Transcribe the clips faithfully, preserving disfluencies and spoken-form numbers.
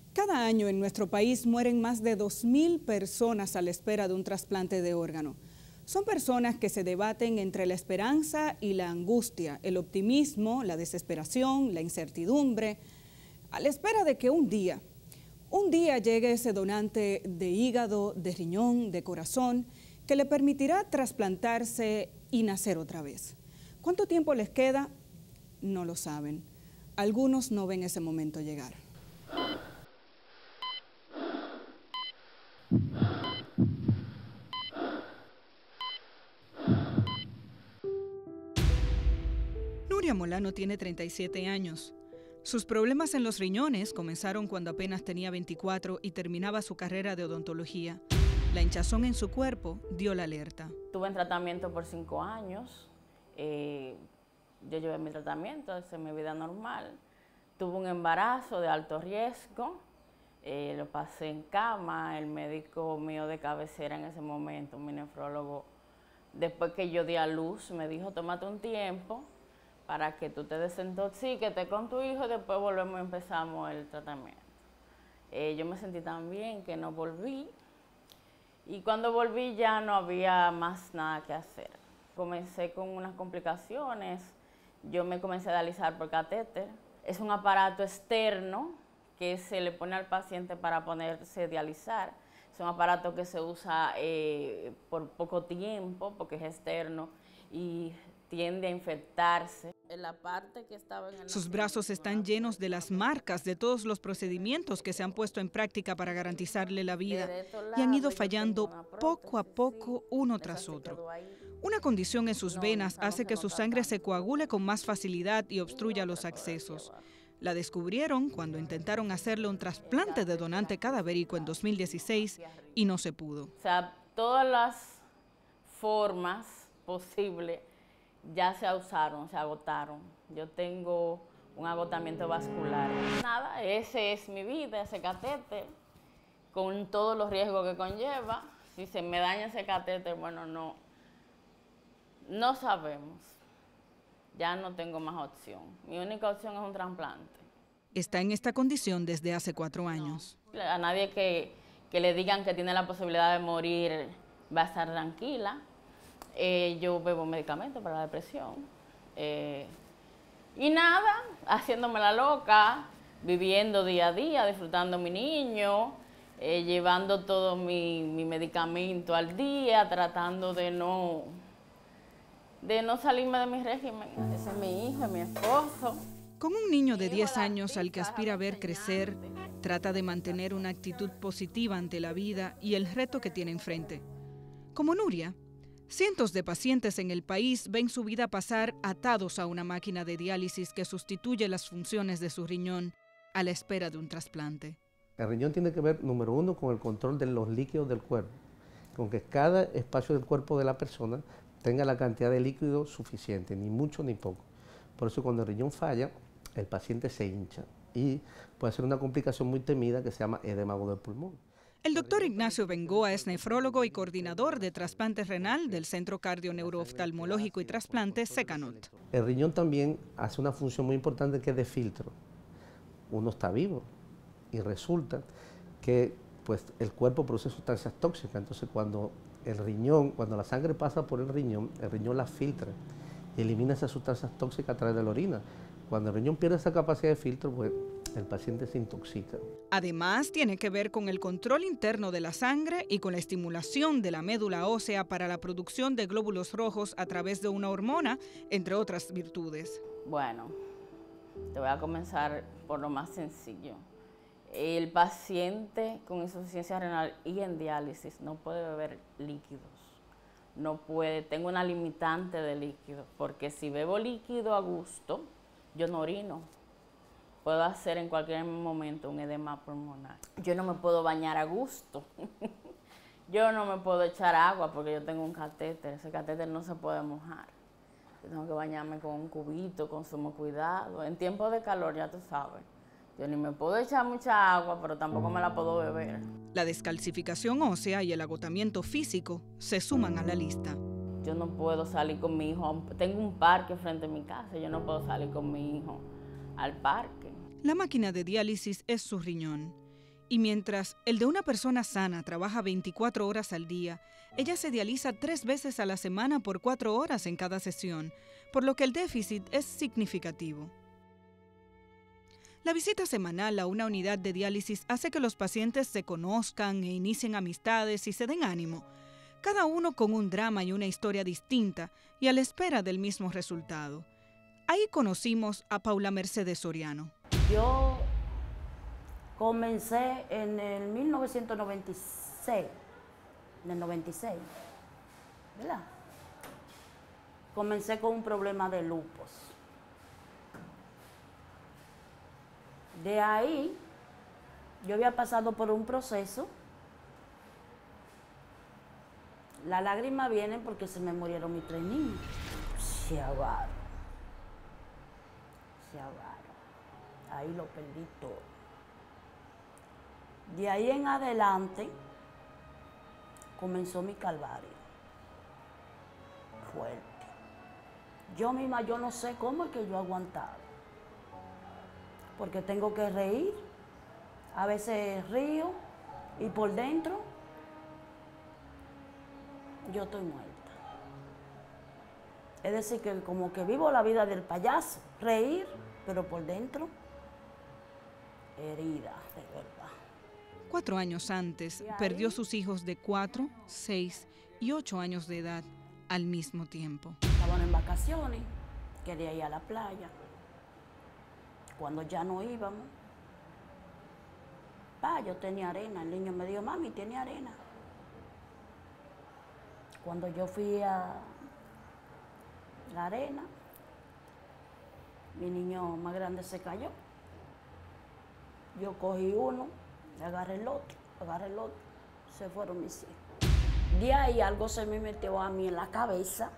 Cada año en nuestro país mueren más de dos mil personas a la espera de un trasplante de órgano. Son personas que se debaten entre la esperanza y la angustia, el optimismo, la desesperación, la incertidumbre, a la espera de que un día, un día llegue ese donante de hígado, de riñón, de corazón, que le permitirá trasplantarse y nacer otra vez. ¿Cuánto tiempo les queda? No lo saben. Algunos no ven ese momento llegar. Nuria Molano tiene treinta y siete años. Sus problemas en los riñones comenzaron cuando apenas tenía veinticuatro y terminaba su carrera de odontología. La hinchazón en su cuerpo dio la alerta. Estuve en tratamiento por cinco años. Eh, yo llevé mi tratamiento, hice mi vida normal. Tuve un embarazo de alto riesgo. Eh, lo pasé en cama. El médico mío de cabecera en ese momento, mi nefrólogo, después que yo di a luz, me dijo, tómate un tiempo para que tú te desintoxiques con tu hijo y después volvemos y empezamos el tratamiento. Eh, yo me sentí tan bien que no volví. Y cuando volví ya no había más nada que hacer. Comencé con unas complicaciones. Yo me comencé a dializar por catéter. Es un aparato externo que se le pone al paciente para ponerse a dializar. Es un aparato que se usa eh, por poco tiempo porque es externo y tiende a infectarse. En la parte que estaba en el Sus brazos están llenos de las marcas de todos los procedimientos que se han puesto en práctica para garantizarle la vida y han ido fallando poco a poco uno tras otro. Una condición en sus venas hace que su sangre se coagule con más facilidad y obstruya los accesos. La descubrieron cuando intentaron hacerle un trasplante de donante cadavérico en dos mil dieciséis y no se pudo. O sea, todas las formas posibles ya se usaron, se agotaron. Yo tengo un agotamiento vascular. Nada, ese es mi vida, ese catéter, con todos los riesgos que conlleva. Si se me daña ese catéter, bueno, no, no sabemos. Ya no tengo más opción. Mi única opción es un trasplante. Está en esta condición desde hace cuatro años. No, a nadie que, que le digan que tiene la posibilidad de morir va a estar tranquila. Eh, yo bebo medicamentos para la depresión. Eh, y nada, haciéndome la loca, viviendo día a día, disfrutando a mi niño, eh, llevando todo mi, mi medicamento al día, tratando de no, de no salirme de mi régimen. Ese es mi hijo, es mi esposo. Con un niño de diez años al que aspira a ver crecer, trata de mantener una actitud positiva ante la vida y el reto que tiene enfrente. Como Nuria, cientos de pacientes en el país ven su vida pasar atados a una máquina de diálisis que sustituye las funciones de su riñón a la espera de un trasplante. El riñón tiene que ver, número uno, con el control de los líquidos del cuerpo, con que cada espacio del cuerpo de la persona tenga la cantidad de líquido suficiente, ni mucho ni poco. Por eso cuando el riñón falla, el paciente se hincha y puede ser una complicación muy temida que se llama edema agudo del pulmón. El doctor Ignacio Bengoa es nefrólogo y coordinador de trasplante renal del Centro Cardio-Neurooftalmológico y Trasplante Secanot. El riñón también hace una función muy importante que es de filtro. Uno está vivo y resulta que pues, el cuerpo produce sustancias tóxicas. Entonces cuando el riñón, cuando la sangre pasa por el riñón, el riñón la filtra y elimina esas sustancias tóxicas a través de la orina. Cuando el riñón pierde esa capacidad de filtro, pues el paciente se intoxica. Además, tiene que ver con el control interno de la sangre y con la estimulación de la médula ósea para la producción de glóbulos rojos a través de una hormona, entre otras virtudes. Bueno, te voy a comenzar por lo más sencillo. El paciente con insuficiencia renal y en diálisis no puede beber líquidos. No puede, tengo una limitante de líquido, porque si bebo líquido a gusto, yo no orino. Puedo hacer en cualquier momento un edema pulmonar. Yo no me puedo bañar a gusto. Yo no me puedo echar agua porque yo tengo un catéter. Ese catéter no se puede mojar. Yo tengo que bañarme con un cubito, con sumo cuidado. En tiempos de calor, ya tú sabes. Yo ni me puedo echar mucha agua, pero tampoco me la puedo beber. La descalcificación ósea y el agotamiento físico se suman a la lista. Yo no puedo salir con mi hijo. Tengo un parque frente a mi casa. Yo no puedo salir con mi hijo al parque. La máquina de diálisis es su riñón Y mientras el de una persona sana trabaja veinticuatro horas al día, ella se dializa tres veces a la semana por cuatro horas en cada sesión, por lo que el déficit es significativo. La visita semanal a una unidad de diálisis hace que los pacientes se conozcan e inicien amistades y se den ánimo, cada uno con un drama y una historia distinta y a la espera del mismo resultado. Ahí conocimos a Paula Mercedes Soriano. Yo comencé en el mil novecientos noventa y seis, en el noventa y seis, ¿verdad? Comencé con un problema de lupus. De ahí, yo había pasado por un proceso. Las lágrimas vienen porque se me murieron mis tres niños. Se ahogaron. Se ahogaron. Ahí lo perdí todo. De ahí en adelante comenzó mi calvario. Fuerte. Yo misma, yo no sé cómo es que yo aguantaba. Porque tengo que reír. A veces río y por dentro yo estoy muerta. Es decir, que como que vivo la vida del payaso, reír, pero por dentro, herida, de verdad. Cuatro años antes, perdió sus hijos de cuatro, seis y ocho años de edad al mismo tiempo. Estaban en vacaciones, quería ir a la playa. Cuando ya no íbamos, pa, yo tenía arena. El niño me dijo, mami, tiene arena. Cuando yo fui a la arena, mi niño más grande se cayó. Yo cogí uno, agarré el otro, agarré el otro, se fueron mis hijos. De ahí algo se me metió a mí en la cabeza,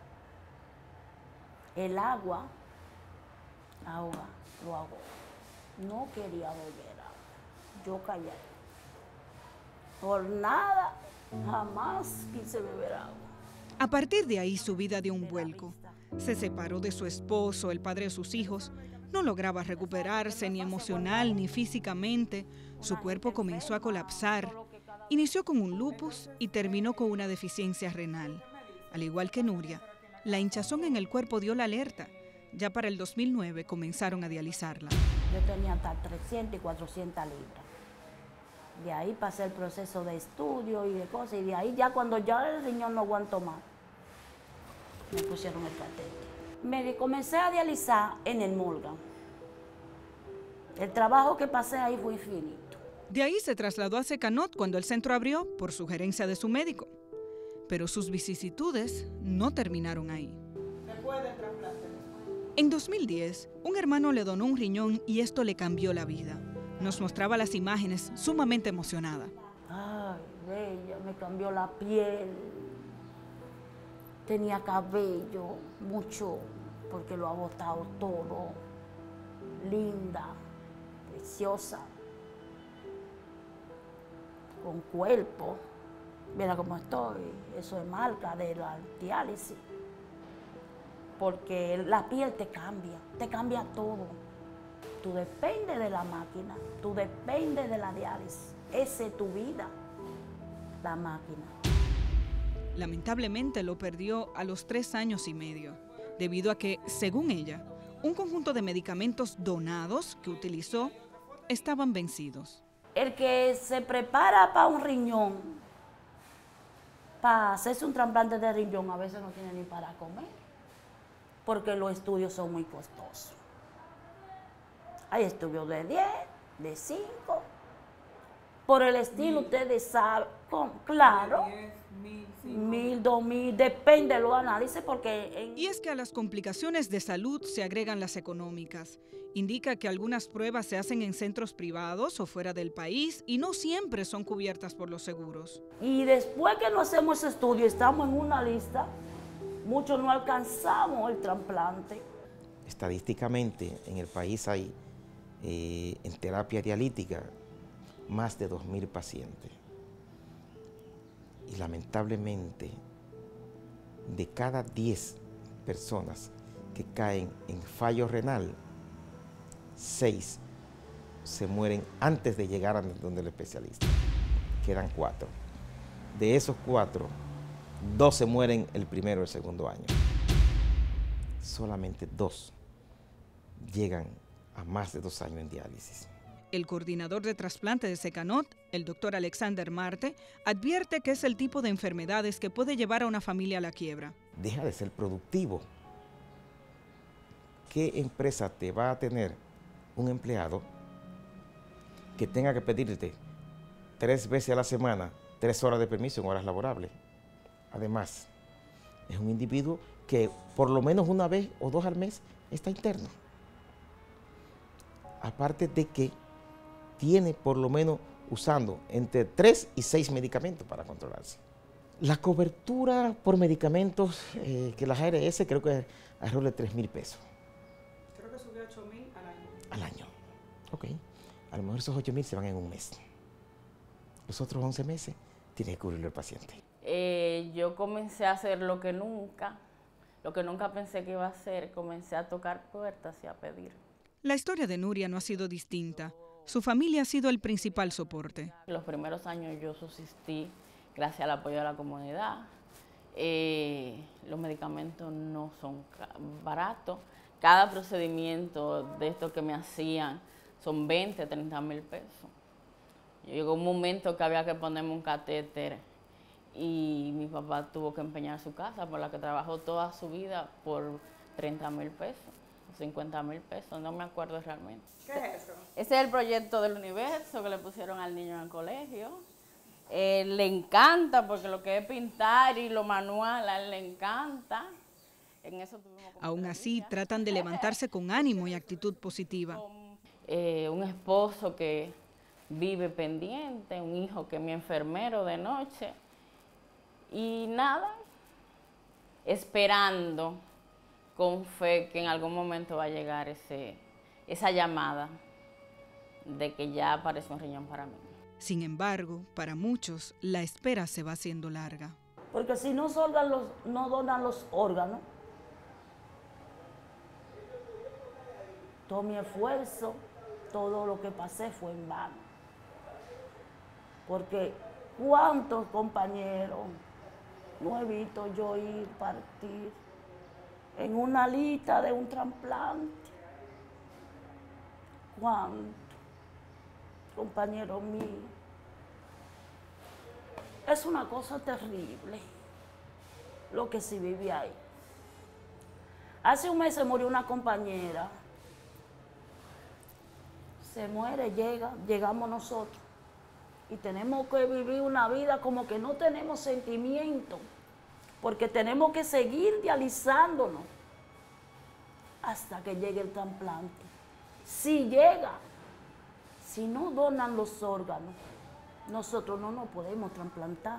el agua, agua, lo hago. No quería beber agua, yo callé. Por nada, jamás quise beber agua. A partir de ahí su vida dio un vuelco. Se separó de su esposo, el padre de sus hijos. No lograba recuperarse ni emocional ni físicamente. Su cuerpo comenzó a colapsar. Inició con un lupus y terminó con una deficiencia renal. Al igual que Nuria, la hinchazón en el cuerpo dio la alerta. Ya para el dos mil nueve comenzaron a dializarla. Yo tenía hasta trescientas y cuatrocientas libras. De ahí pasé el proceso de estudio y de cosas. Y de ahí ya cuando ya el riñón no aguantó más, me pusieron el catéter. Me comencé a dializar en el Morgan. El trabajo que pasé ahí fue infinito. De ahí se trasladó a Secanot cuando el centro abrió por sugerencia de su médico. Pero sus vicisitudes no terminaron ahí. En dos mil diez, un hermano le donó un riñón y esto le cambió la vida. Nos mostraba las imágenes sumamente emocionada. Ay, bella, me cambió la piel. Tenía cabello, mucho, porque lo ha botado todo. Linda, preciosa, con cuerpo. Mira cómo estoy, eso es marca de la diálisis. Porque la piel te cambia, te cambia todo. Tú dependes de la máquina, tú dependes de la diálisis. Esa es tu vida, la máquina. Lamentablemente lo perdió a los tres años y medio, debido a que, según ella, un conjunto de medicamentos donados que utilizó estaban vencidos. El que se prepara para un riñón, para hacerse un trasplante de riñón, a veces no tiene ni para comer, porque los estudios son muy costosos. Hay estudios de diez, de cinco, por el estilo, ustedes saben, con, claro, mil, dos mil, depende de los análisis, porque... En... Y es que a las complicaciones de salud se agregan las económicas. Indica que algunas pruebas se hacen en centros privados o fuera del país y no siempre son cubiertas por los seguros. Y después que no hacemos ese estudio, estamos en una lista, muchos no alcanzamos el trasplante. Estadísticamente, en el país hay, eh, en terapia dialítica, más de dos mil pacientes. Y lamentablemente, de cada diez personas que caen en fallo renal, seis se mueren antes de llegar a donde el especialista. Quedan cuatro. De esos cuatro, dos se mueren el primero o el segundo año. Solamente dos llegan a más de dos años en diálisis. El coordinador de trasplante de Secanot, el doctor Alexander Marte, advierte que es el tipo de enfermedades que puede llevar a una familia a la quiebra. Deja de ser productivo. ¿Qué empresa te va a tener un empleado que tenga que pedirte tres veces a la semana, tres horas de permiso en horas laborables? Además, es un individuo que por lo menos una vez o dos al mes está interno. Aparte de que tiene por lo menos usando entre tres y seis medicamentos para controlarse. La cobertura por medicamentos eh, que la A R S creo que alrededor de tres mil pesos. Creo que subió a ocho mil al año. Al año, ok. A lo mejor esos ocho mil se van en un mes. Los otros once meses tiene que cubrirlo el paciente. Eh, yo comencé a hacer lo que nunca, lo que nunca pensé que iba a hacer, comencé a tocar puertas y a pedir. La historia de Nuria no ha sido distinta. Su familia ha sido el principal soporte. Los primeros años yo subsistí gracias al apoyo de la comunidad. Eh, los medicamentos no son baratos. Cada procedimiento de estos que me hacían son veinte, treinta mil pesos. Llegó un momento que había que ponerme un catéter y mi papá tuvo que empeñar su casa, por la que trabajó toda su vida, por treinta mil pesos. cincuenta mil pesos, no me acuerdo realmente. ¿Qué es eso? Ese es el proyecto del universo que le pusieron al niño en el colegio. Eh, le encanta porque lo que es pintar y lo manual a él le encanta. En eso tuvimos como Aún tres así, días. tratan de levantarse con ánimo y actitud positiva. Eh, un esposo que vive pendiente, un hijo que es mi enfermero de noche. Y nada, esperando con fe que en algún momento va a llegar ese, esa llamada de que ya apareció un riñón para mí. Sin embargo, para muchos, la espera se va haciendo larga. Porque si no, solgan los, no donan los órganos, todo mi esfuerzo, todo lo que pasé fue en vano. Porque cuántos compañeros no he visto yo ir, partir en una lista de un trasplante. ¿Cuántos compañeros míos? Es una cosa terrible lo que se vive ahí. Hace un mes se murió una compañera. Se muere, llega, llegamos nosotros. Y tenemos que vivir una vida como que no tenemos sentimiento, porque tenemos que seguir dializándonos hasta que llegue el trasplante. Si llega, si no donan los órganos, nosotros no nos podemos trasplantar.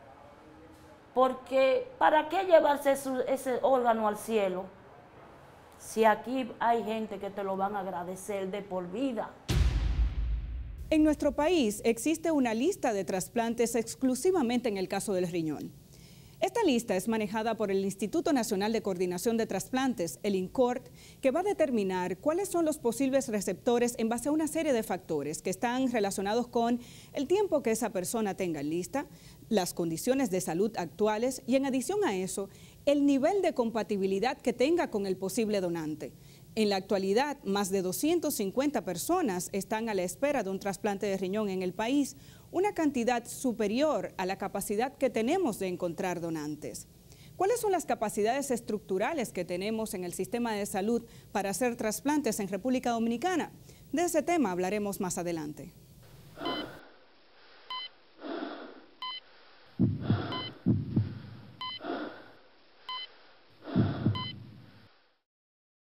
Porque ¿para qué llevarse su, ese órgano al cielo si aquí hay gente que te lo van a agradecer de por vida? En nuestro país existe una lista de trasplantes exclusivamente en el caso del riñón. Esta lista es manejada por el Instituto Nacional de Coordinación de Trasplantes, el INCORT, que va a determinar cuáles son los posibles receptores en base a una serie de factores que están relacionados con el tiempo que esa persona tenga en lista, las condiciones de salud actuales y, en adición a eso, el nivel de compatibilidad que tenga con el posible donante. En la actualidad, más de doscientas cincuenta personas están a la espera de un trasplante de riñón en el país, una cantidad superior a la capacidad que tenemos de encontrar donantes. ¿Cuáles son las capacidades estructurales que tenemos en el sistema de salud para hacer trasplantes en República Dominicana? De ese tema hablaremos más adelante.